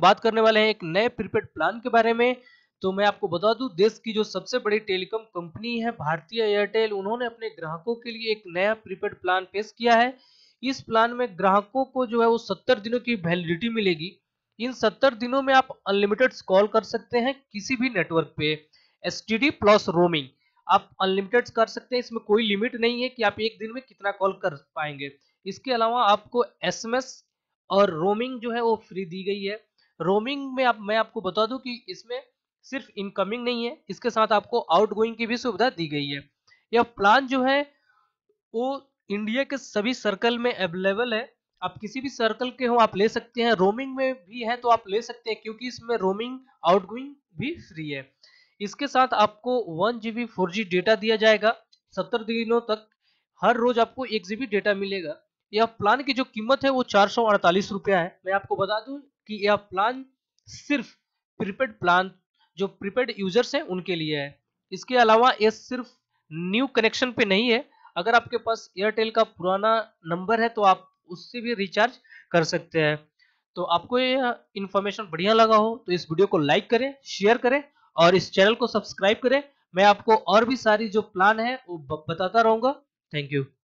बात करने वाले हैं एक नए प्रीपेड प्लान के बारे में। तो मैं आपको बता दूं, देश की जो सबसे बड़ी टेलीकॉम कंपनी है भारतीय एयरटेल, उन्होंने अपने ग्राहकों के लिए एक नया प्रीपेड प्लान पेश किया है। इस प्लान में ग्राहकों को जो है वो 70 दिनों की वैलिडिटी मिलेगी। इन 70 दिनों में आप अनलिमिटेड कॉल कर सकते हैं किसी भी नेटवर्क पे, एसटीडी प्लस रोमिंग आप अनलिमिटेड कर सकते हैं। इसमें कोई लिमिट नहीं है कि आप एक दिन में कितना कॉल कर पाएंगे। इसके अलावा आपको एसएमएस और रोमिंग जो है वो फ्री दी गई है। रोमिंग में मैं आपको बता दूं कि इसमें सिर्फ इनकमिंग नहीं है, इसके साथ आपको आउटगोइंग की भी सुविधा दी गई है। यह प्लान जो है वो इंडिया के सभी सर्कल में अवेलेबल है। आप किसी भी सर्कल के हो आप ले सकते हैं। रोमिंग में भी है तो आप ले सकते हैं, क्योंकि इसमें रोमिंग आउटगोइंग भी फ्री है। इसके साथ आपको 1 GB 4G डेटा दिया जाएगा 70 दिनों तक। हर रोज आपको 1 GB डेटा मिलेगा। यह प्लान की जो कीमत है वो 448 रुपया है। मैं आपको बता दूं कि यह प्लान सिर्फ प्रीपेड प्लान जो प्रीपेड यूजर्स हैं उनके लिए है। इसके अलावा यह सिर्फ न्यू कनेक्शन पे नहीं है। अगर आपके पास एयरटेल का पुराना नंबर है तो आप उससे भी रिचार्ज कर सकते हैं। तो आपको ये इन्फॉर्मेशन बढ़िया लगा हो तो इस वीडियो को लाइक करें, शेयर करें और इस चैनल को सब्सक्राइब करें। मैं आपको और भी सारी जो प्लान है वो बताता रहूंगा। Thank you.